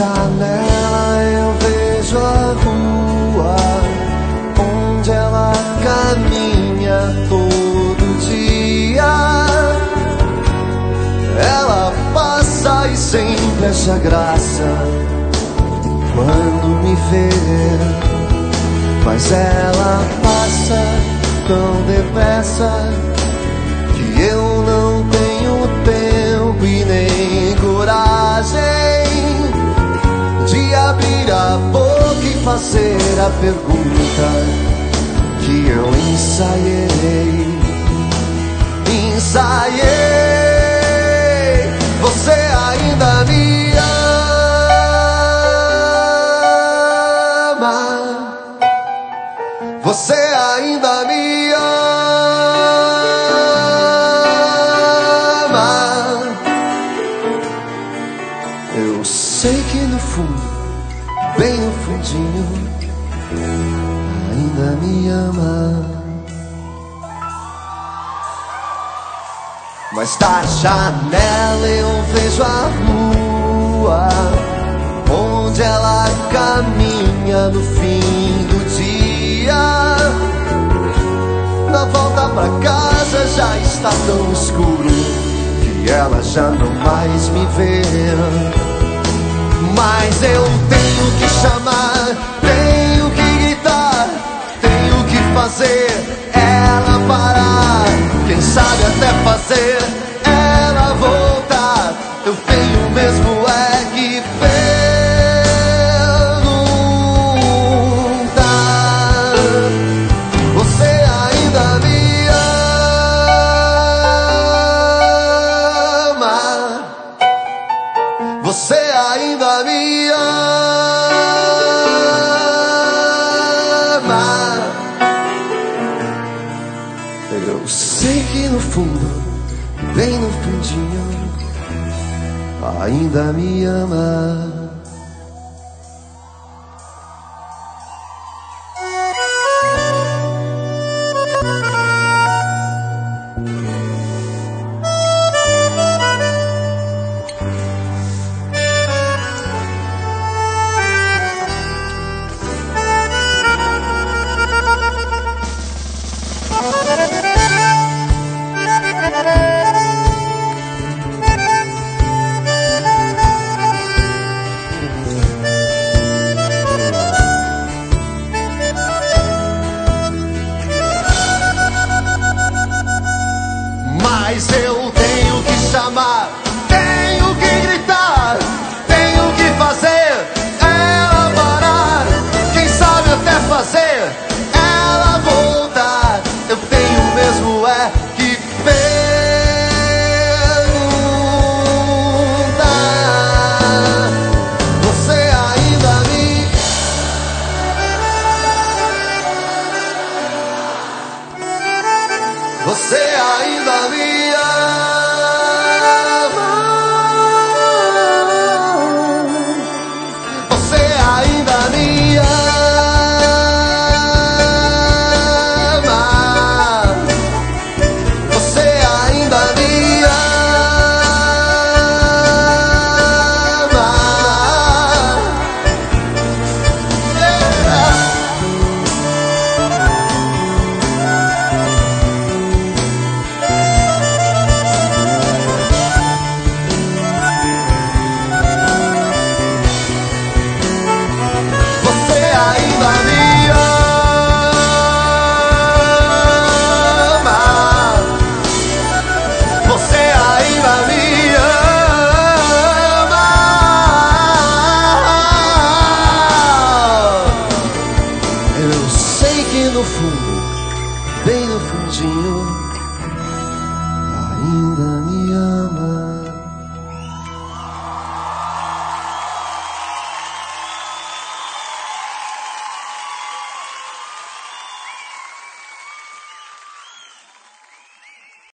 janela eu vejo a rua onde ela caminha todo dia. Ela passa e sempre acha graça quando me vê, mas ela passa tão depressa que eu não tenho tempo e nem coragem de abrir a boca e fazer a pergunta que eu ensaiei. Você ainda me ama? Você ainda me ama? Eu sei que no fundo, bem no fundinho, ainda me ama. Mas da janela eu vejo a rua onde ela caminha no fim do dia. Na volta pra casa já está tão escuro que ela já não mais me vê. Mas eu tenho que chamar, tenho que gritar, tenho que fazer ela parar, quem sabe até fazer ela voltar. Eu tenho mesmo é que perguntar. Você ainda me ama? Você ainda me ama? Eu sei que no fundo, bem no fundinho, ainda me ama. Mas eu tenho que chamar, tenho que gritar, tenho que fazer ela parar, quem sabe até fazer ela voltar. Eu tenho mesmo é que perguntar. Você ainda me Você ainda me ama? Você ainda me ama? Você ainda me ama? No fundo, bem no fundinho, ainda me ama.